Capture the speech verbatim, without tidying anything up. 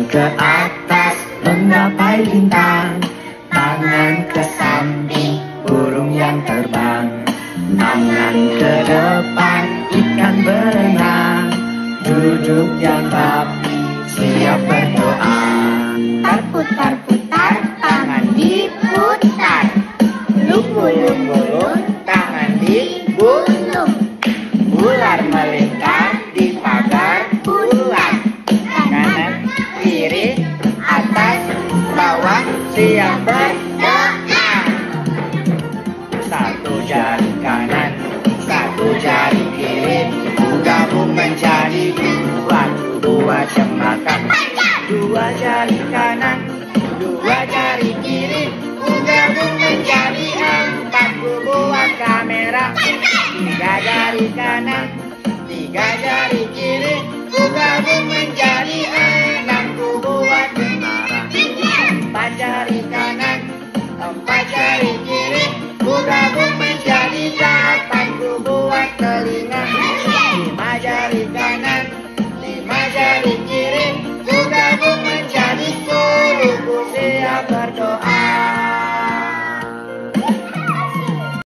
ke atas menggapai bintang, tangan ke samping burung yang terbang, tangan ke depan ikan berenang, duduk yang rapi siap berdoa. Putar-putar tangan diputar, lung-lung-lung tangan digulung, ular melingkar di pagar bulan, kanan kiri atas bawah siap berdoa. Satu jari kanan, satu jari kiri, gabung menjadi dua, dua cemakan. Dua jari kanan, dua jari kiri, gabung menjadi empat, buat kamera. Tiga jari kanan, tiga jari kiri, gabung menjadi enam, buat menara. Empat jari kanan, empat jari kiri, gabung menjadi delapan, buat telinga.